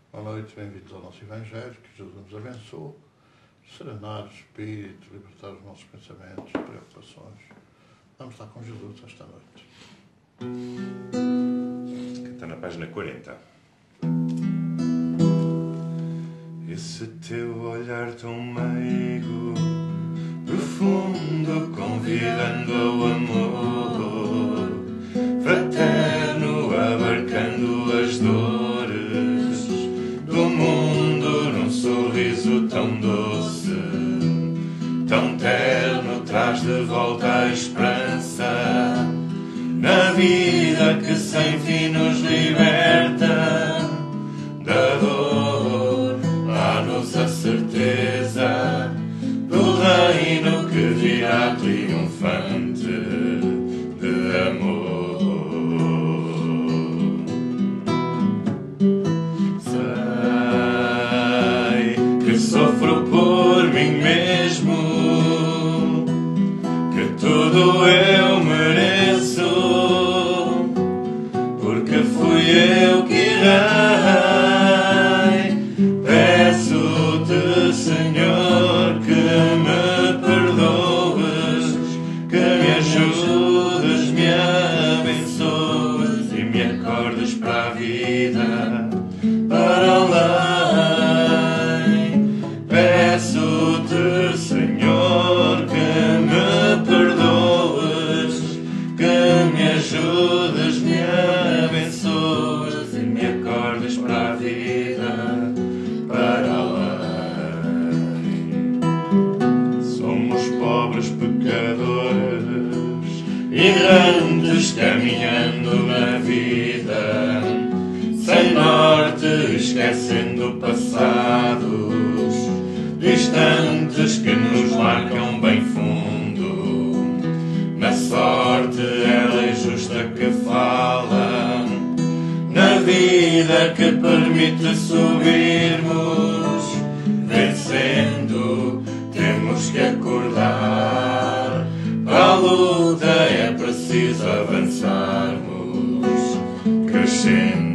Boa noite, bem-vindos ao nosso Evangelho, que Jesus nos abençoe, serenar o espírito, libertar os nossos pensamentos, preocupações. Vamos estar com Jesus esta noite. Que está na página 40. Esse teu olhar tão meigo, profundo, convidando ao amor, fraterno, abarcando as dores do mundo num sorriso tão doce, tão terno, traz de volta a esperança na vida que sem fim nos liberta da dor. Dá-nos a certeza do reino que virá triunfante de amor. Sei que sofro por mim mesmo, que tudo eu mereço, porque fui eu que errei. Peço-te, Senhor, que me perdoes, que me ajudes, me abençoes e me acordes para a vida, para além. Peço-te, Senhor, que me perdoes, que me ajudes, me abençoes e me acordes para a vida, para além. Somos pobres pecadores, errantes caminhando na vida, sem norte, esquecendo passados distantes que nos marcam bem fundo. Na sorte ela é justa que fala, na vida que permite subirmos, vencendo, temos que acordar. Para a luta é preciso avançarmos, crescendo.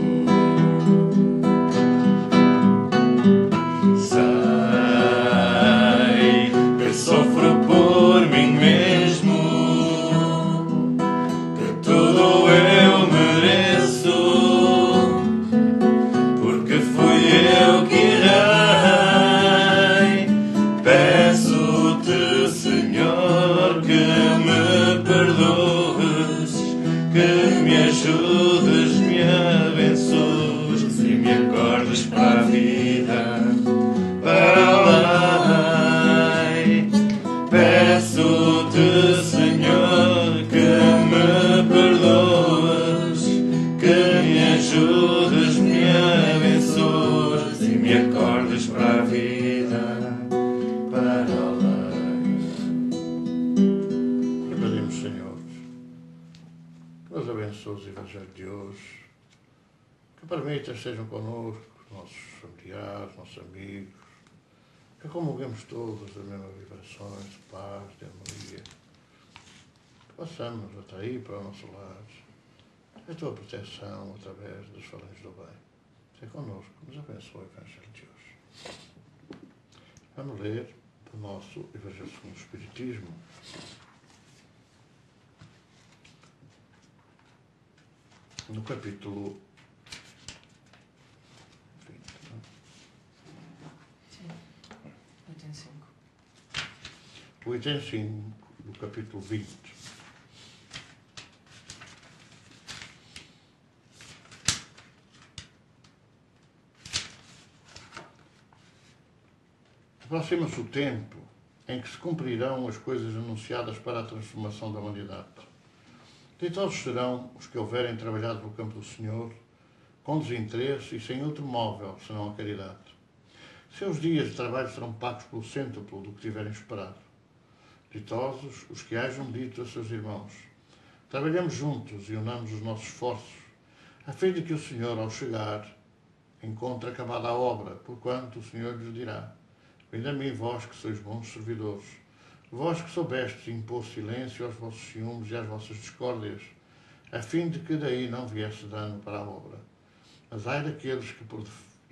Sei que sofro por mim mesmo, que tudo eu mereço, porque fui eu que errei. Peço-te, Senhor, que me perdoes, que me ajudes, me abençoes e me acordes para a vida, para além. Peço-te, Senhor, que me perdoes, que me ajudes, me abençoes e me acordes para a vida, para além. E pedimos, Senhor, que nos abençoes o Evangelho de hoje, que permita sejam connosco nossos familiares, nossos amigos, que comunguemos todos das mesmas vibrações de paz, de harmonia, que possamos atrair para o nosso lar a tua proteção através dos falanges do bem. Seja connosco, nos abençoe o Evangelho de hoje. Vamos ler o nosso Evangelho segundo o Espiritismo, no capítulo 20. Sim, item 5. O item 5 do capítulo 20. Aproxima-se o tempo em que se cumprirão as coisas anunciadas para a transformação da humanidade. Ditosos serão os que houverem trabalhado no campo do Senhor, com desinteresse e sem outro móvel senão a caridade. Seus dias de trabalho serão pagos pelo cêntuplo do que tiverem esperado. Ditosos os que hajam dito a seus irmãos: trabalhemos juntos e unamos os nossos esforços, a fim de que o Senhor, ao chegar, encontre acabada a obra, porquanto o Senhor lhes dirá: vinde a mim, vós que sois bons servidores, vós que soubestes impor silêncio aos vossos ciúmes e às vossas discórdias, a fim de que daí não viesse dano para a obra. Mas ai daqueles que por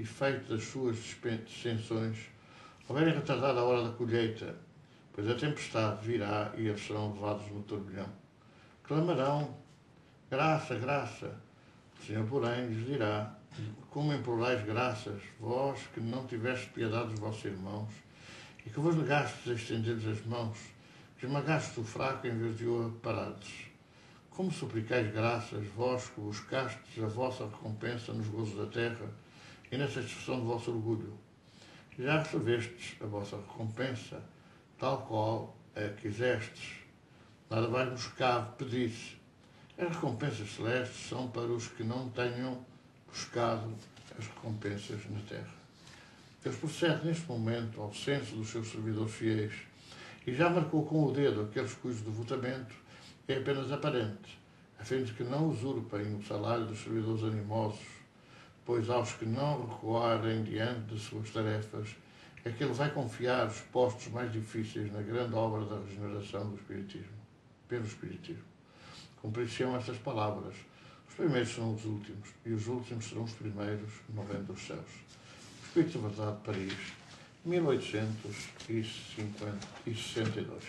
efeito das suas dissensões, houverem retardado a hora da colheita, pois a tempestade virá e eles serão levados no turbilhão. Clamarão, graça, graça. O Senhor, porém, lhes dirá, como implorais graças, vós que não tivestes piedade dos vossos irmãos, e que vos negastes a estender-lhes as mãos, que esmagastes o fraco em vez de o aparades. Como suplicais graças, vós que buscastes a vossa recompensa nos gozos da terra e na satisfação do vosso orgulho. Já recebestes a vossa recompensa, tal qual a quisestes. Nada mais vos cabe pedir. As recompensas celestes são para os que não tenham buscado as recompensas na terra. Deus procede neste momento ao censo dos seus servidores fiéis e já marcou com o dedo aqueles cujo devotamento é apenas aparente, a fim de que não usurpem o salário dos servidores animosos, pois aos que não recuarem diante de suas tarefas é que ele vai confiar os postos mais difíceis na grande obra da regeneração do Espiritismo, pelo Espiritismo. Cumprir-se-ão estas palavras: os primeiros serão os últimos, e os últimos serão os primeiros no reino dos céus. Espírito da Verdade, Paris, 1862.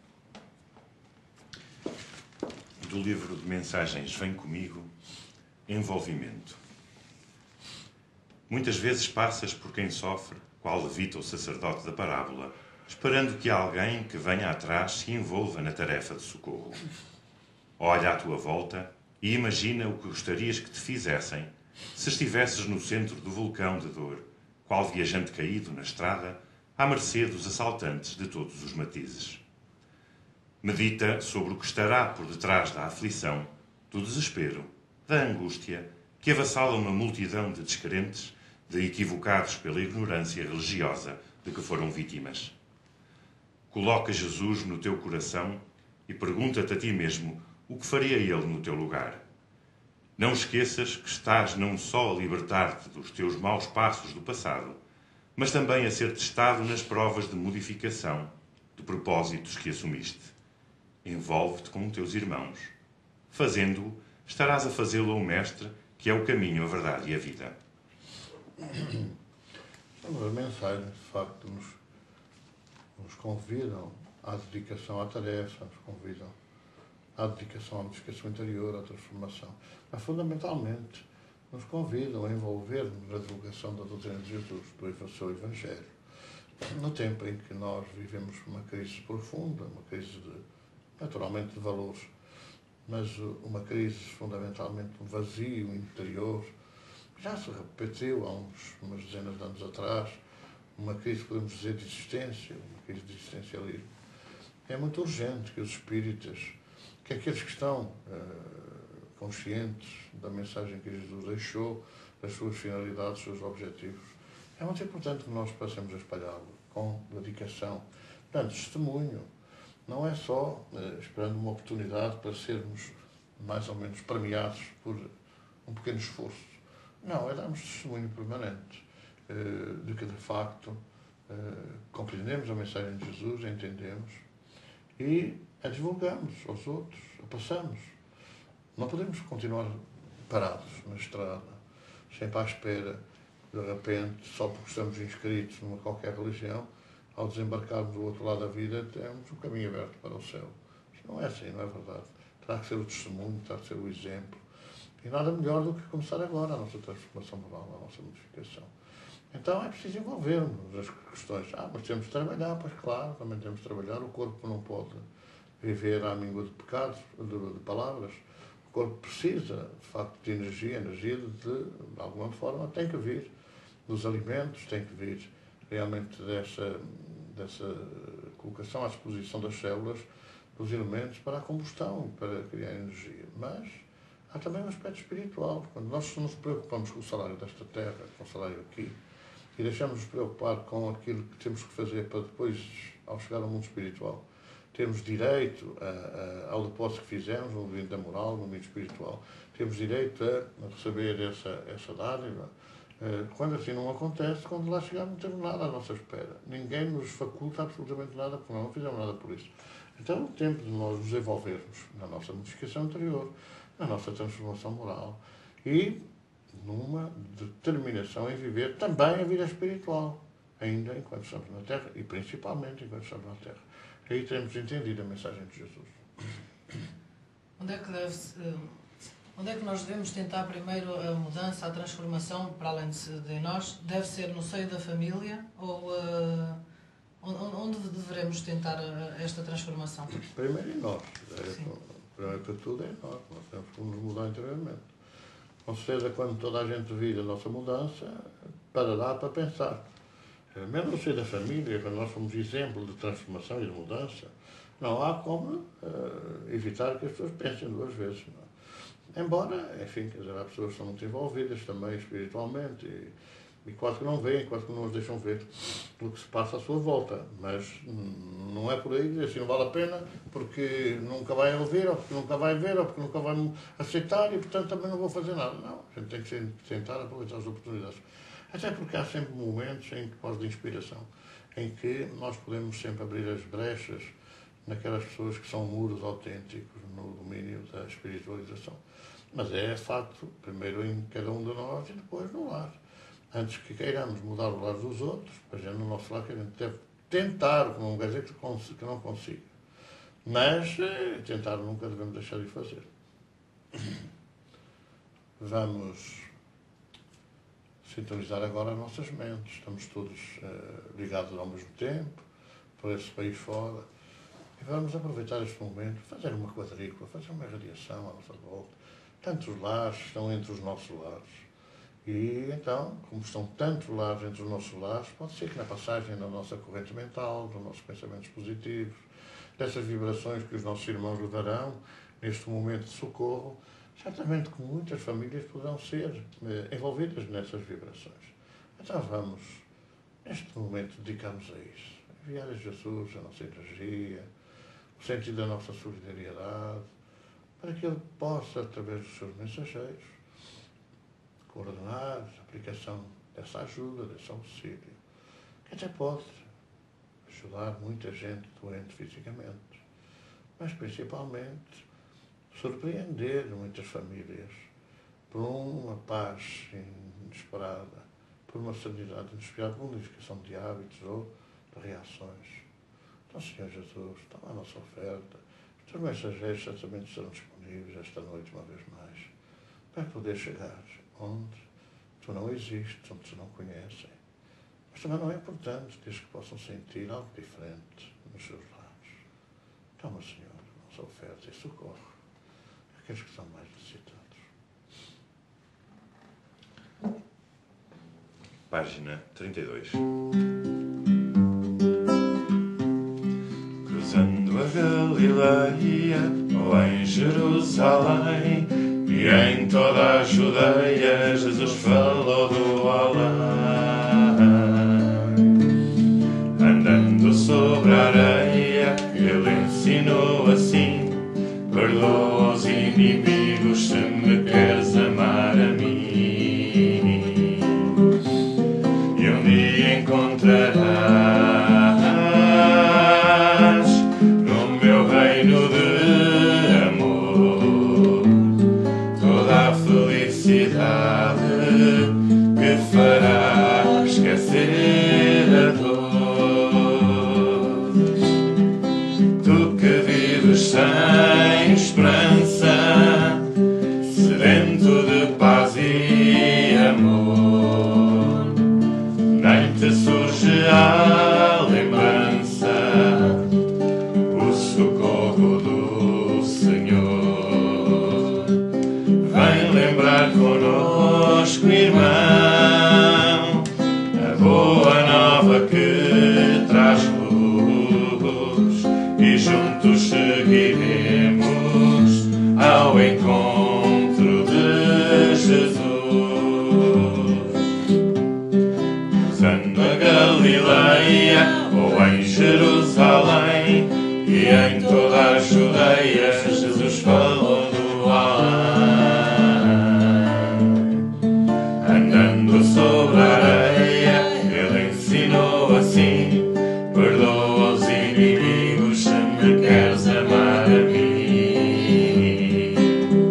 Do livro de mensagens Vem Comigo, Envolvimento. Muitas vezes passas por quem sofre, qual levita o sacerdote da parábola, esperando que alguém que venha atrás se envolva na tarefa de socorro. Olha à tua volta e imagina o que gostarias que te fizessem se estivesses no centro do vulcão de dor, qual viajante caído na estrada, à mercê dos assaltantes de todos os matizes. Medita sobre o que estará por detrás da aflição, do desespero, da angústia, que avassala uma multidão de descrentes, de equivocados pela ignorância religiosa de que foram vítimas. Coloca Jesus no teu coração e pergunta-te a ti mesmo o que faria ele no teu lugar. Não esqueças que estás não só a libertar-te dos teus maus passos do passado, mas também a ser testado nas provas de modificação de propósitos que assumiste. Envolve-te com os teus irmãos. Fazendo-o, estarás a fazê-lo ao Mestre, que é o caminho, a verdade e a vida. As mensagens, de facto, nos convidam à dedicação à tarefa, nos convidam à dedicação à modificação interior, à transformação. Mas, fundamentalmente, nos convidam a envolver-nos na divulgação da doutrina de Jesus, do seu Evangelho. No tempo em que nós vivemos uma crise profunda, uma crise, naturalmente, de valores, mas uma crise fundamentalmente de um vazio interior, que já se repetiu há umas dezenas de anos atrás, uma crise, podemos dizer, de existência, uma crise de existencialismo. É muito urgente que os espíritas, que aqueles que estão conscientes da mensagem que Jesus deixou, das suas finalidades, dos seus objetivos, é muito importante que nós passemos a espalhá-lo com dedicação, dando testemunho. Não é só esperando uma oportunidade para sermos mais ou menos premiados por um pequeno esforço. Não, é darmos testemunho permanente de que, de facto, compreendemos a mensagem de Jesus, a entendemos e a divulgamos aos outros, a passamos. Não podemos continuar parados na estrada, sempre à espera, de repente, só porque estamos inscritos numa qualquer religião, ao desembarcarmos do outro lado da vida, temos um caminho aberto para o céu. Isto não é assim, não é verdade. Terá que ser o testemunho, terá que ser o exemplo. E nada melhor do que começar agora a nossa transformação moral, a nossa modificação. Então é preciso envolver-nos nas questões. Mas temos de trabalhar, pois claro, também temos de trabalhar. O corpo não pode viver à míngua de pecados, de palavras. O corpo precisa, de facto, de energia de alguma forma, tem que vir dos alimentos, tem que vir realmente dessa colocação à disposição das células, dos elementos para a combustão, para criar energia. Mas há também um aspecto espiritual. Quando nós nos preocupamos com o salário desta terra, com o salário aqui, e deixamos-nos preocupar com aquilo que temos que fazer para depois, ao chegar ao mundo espiritual, termos direito ao depósito que fizemos, no domínio da moral, no domínio espiritual, temos direito a receber essa dádiva. Quando assim não acontece, quando lá chegarmos não temos nada à nossa espera. Ninguém nos faculta absolutamente nada, porque nós não fizemos nada por isso. Então é o tempo de nós nos envolvermos na nossa modificação interior, na nossa transformação moral e numa determinação em viver também a vida espiritual, ainda enquanto estamos na Terra, e principalmente enquanto estamos na Terra. Aí temos entendido a mensagem de Jesus. Onde é que nós devemos tentar primeiro a mudança, a transformação, para além de nós? Deve ser no seio da família ou onde deveremos tentar esta transformação? Primeiro em nós. Primeiro que tudo é em nós. Nós temos que nos mudar interiormente. Com certeza, quando toda a gente vir a nossa mudança, parará para pensar. Mesmo no seio da família, quando nós somos exemplo de transformação e de mudança, não há como evitar que as pessoas pensem duas vezes. Não é? Embora, enfim, quer dizer, há pessoas que são muito envolvidas também espiritualmente e quase que não veem, quase que não nos deixam ver o que se passa à sua volta. Mas não é por aí dizer assim, não vale a pena porque nunca vai ouvir, ou porque nunca vai ver, ou porque nunca vai aceitar e, portanto, também não vou fazer nada. Não, a gente tem que tentar aproveitar as oportunidades. Até porque há sempre momentos de inspiração, em que nós podemos sempre abrir as brechas naquelas pessoas que são muros autênticos no domínio da espiritualização. Mas é facto, primeiro em cada um de nós e depois no lar. Antes que queiramos mudar o lar dos outros, para já no nosso lar que a gente deve tentar, que não quer dizer que não consiga. Mas tentar nunca devemos deixar de fazer. Vamos sintonizar agora as nossas mentes. Estamos todos ligados ao mesmo tempo, por esse país fora. E vamos aproveitar este momento, fazer uma quadrícula, fazer uma irradiação à nossa volta. Tantos lares estão entre os nossos lares. E então, como estão tantos lares entre os nossos lares, pode ser que na passagem da nossa corrente mental, dos nossos pensamentos positivos, dessas vibrações que os nossos irmãos levarão neste momento de socorro, certamente que muitas famílias poderão ser envolvidas nessas vibrações. Então vamos, neste momento, dedicar-nos a isso. Enviar a Jesus a nossa energia, o sentido da nossa solidariedade, para que Ele possa, através dos seus mensageiros, coordenar a aplicação dessa ajuda, desse auxílio, que até pode ajudar muita gente doente fisicamente, mas principalmente surpreender muitas famílias por uma paz inesperada, por uma sanidade inesperada, por uma modificação de hábitos ou de reações. Então, Senhor Jesus, toma a nossa oferta. Os teus mensageiros certamente serão disponíveis esta noite, uma vez mais, para poder chegar onde tu não existes, onde tu não conhecem. Mas também não é importante, desde que possam sentir algo diferente nos seus lares. Toma, Senhor, a nossa oferta e socorre aqueles que são mais necessitados. Página 32. Cruzando a Galileia, ou em Jerusalém, e em toda a Judeia, Jesus falou do além. Andando sobre a areia, Ele ensinou assim: perdoa os inimigos se me queres amar a mim. E um dia encontrarás no meu reino de amor toda a felicidade que fará esquecer a dor. Tu que vives sem esperança, sedento de paz e amor, nem te surge a lembrança o socorro do Senhor. Vem lembrar conosco, irmão, a boa nova que traz luz, e juntos seguiremos ao encontro de Jesus. Cruzando a Galileia, ou em Jerusalém, e em toda a Judeia, Jesus falou do além. Andando sobre a areia, Ele ensinou assim: perdoa os inimigos se me queres amar a mim.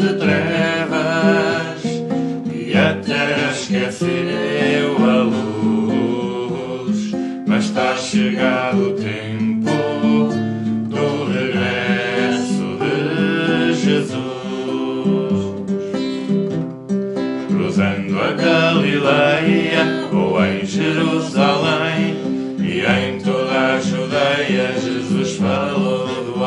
de trevas e a terra esqueceu a luz, mas está chegado o tempo do regresso de Jesus. Cruzando a Galileia ou em Jerusalém e em toda a Judeia, Jesus falou do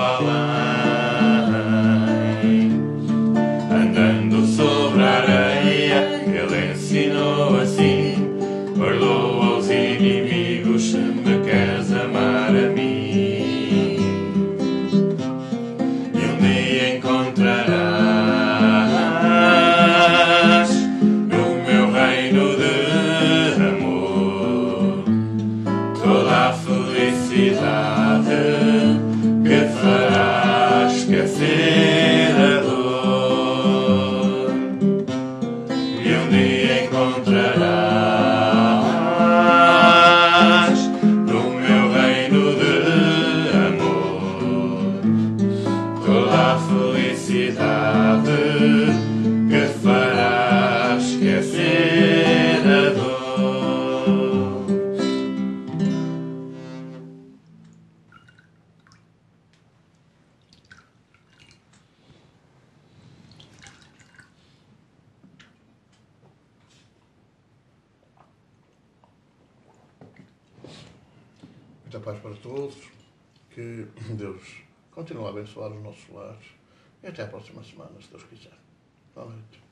além. Andando sobre a areia, ele ensinou assim: perdoa aos inimigos se me queres amar a mim. E um dia encontrarás no meu reino de amor toda a felicidade que fará esquecer a dor. E um dia encontrarás no meu reino de amor toda a felicidade que fará esquecer a dor. Muita paz para todos, que Deus continue a abençoar os nossos lares e até à próxima semana, se Deus quiser. Boa noite.